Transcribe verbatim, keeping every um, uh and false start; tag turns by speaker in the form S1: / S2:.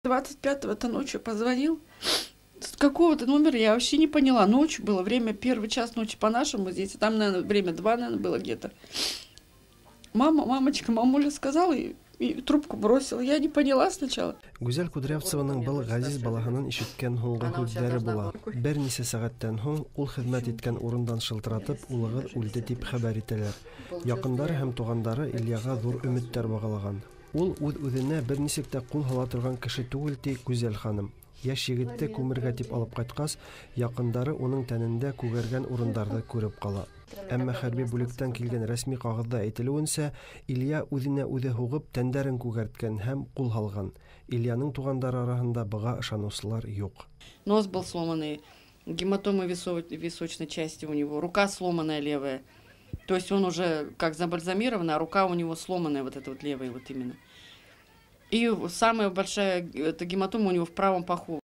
S1: двадцать пятого-то ночью позвонил. С какого-то номера я вообще не поняла. Ночью было время, первый час ночи по-нашему здесь. Там, наверное, время два, наверное, было где-то. Мама, мамочка, мамуля сказала и, и трубку бросила. Я не поняла сначала.
S2: Гүзәл Кудрявцеваның был газиз балаһынан ишеткән һуңгы һүзләре була. Бер нисә сәгатьтән һуң ул хезмәт иткән урындан шылтыратып, улыгыз үлде дип хәбәр итәләр. Якындары һәм тугандары Ильяга зур өметләр багалаган. Ул үз-үзенә бер нисек тә кул һала торган кеше түгел ди Гүзәл ханым. Яшь егетте күмергә дип алып кайткас, якындары уның тәнендә күгәргән урыннарны күреп кала. Әмма хәрби бүлектән килгән рәсми кагыйдә әйтелүенчә, Илья үзенә үзе хугып тәндәрен күгәрткән һәм кул һалган. Ильяның тугандары арасында быга ышанучылар юк.
S1: Нос был сломанный, гематомы височной части у него, рука сломанная левая. То есть он уже как забальзамирован, а рука у него сломанная, вот эта вот левая вот именно. И самая большая это гематома у него в правом паху.